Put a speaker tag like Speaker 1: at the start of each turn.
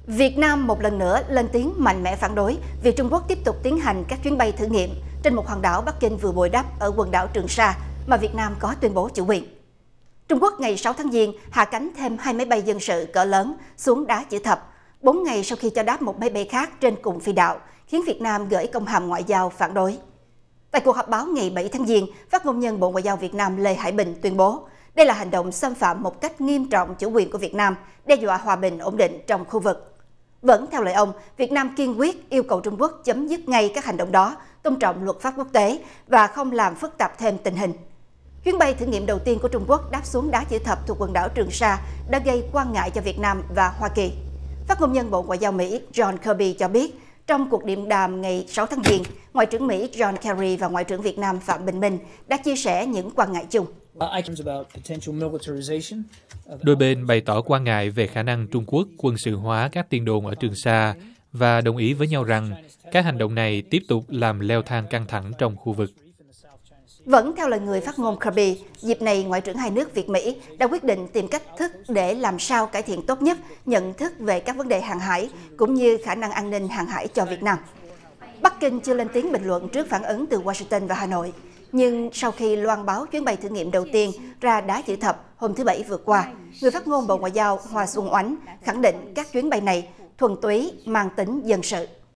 Speaker 1: Việt Nam một lần nữa lên tiếng mạnh mẽ phản đối việc Trung Quốc tiếp tục tiến hành các chuyến bay thử nghiệm trên một hòn đảo Bắc Kinh vừa bồi đắp ở quần đảo Trường Sa mà Việt Nam có tuyên bố chủ quyền. Trung Quốc ngày 6 tháng Giêng hạ cánh thêm 2 máy bay dân sự cỡ lớn xuống đá chữ thập, 4 ngày sau khi cho đáp một máy bay khác trên cùng phi đạo, khiến Việt Nam gửi công hàm ngoại giao phản đối. Tại cuộc họp báo ngày 7 tháng Giêng, phát ngôn nhân Bộ Ngoại giao Việt Nam Lê Hải Bình tuyên bố đây là hành động xâm phạm một cách nghiêm trọng chủ quyền của Việt Nam, đe dọa hòa bình ổn định trong khu vực. Vẫn theo lời ông, Việt Nam kiên quyết yêu cầu Trung Quốc chấm dứt ngay các hành động đó, tôn trọng luật pháp quốc tế và không làm phức tạp thêm tình hình. Chuyến bay thử nghiệm đầu tiên của Trung Quốc đáp xuống đá chữ thập thuộc quần đảo Trường Sa đã gây quan ngại cho Việt Nam và Hoa Kỳ. Phát ngôn nhân Bộ Ngoại giao Mỹ John Kirby cho biết, trong cuộc điện đàm ngày 6 tháng Giêng, Ngoại trưởng Mỹ John Kerry và Ngoại trưởng Việt Nam Phạm Bình Minh đã chia sẻ những quan ngại chung.
Speaker 2: Đôi bên bày tỏ quan ngại về khả năng Trung Quốc quân sự hóa các tiền đồn ở Trường Sa và đồng ý với nhau rằng các hành động này tiếp tục làm leo thang căng thẳng trong khu vực.
Speaker 1: Vẫn theo lời người phát ngôn Kirby, dịp này Ngoại trưởng hai nước Việt-Mỹ đã quyết định tìm cách thức để làm sao cải thiện tốt nhất nhận thức về các vấn đề hàng hải cũng như khả năng an ninh hàng hải cho Việt Nam. Bắc Kinh chưa lên tiếng bình luận trước phản ứng từ Washington và Hà Nội, nhưng sau khi loan báo chuyến bay thử nghiệm đầu tiên ra đá chữ thập hôm thứ Bảy vừa qua, người phát ngôn Bộ Ngoại giao Hoa Xuân Oánh khẳng định các chuyến bay này thuần túy mang tính dân sự.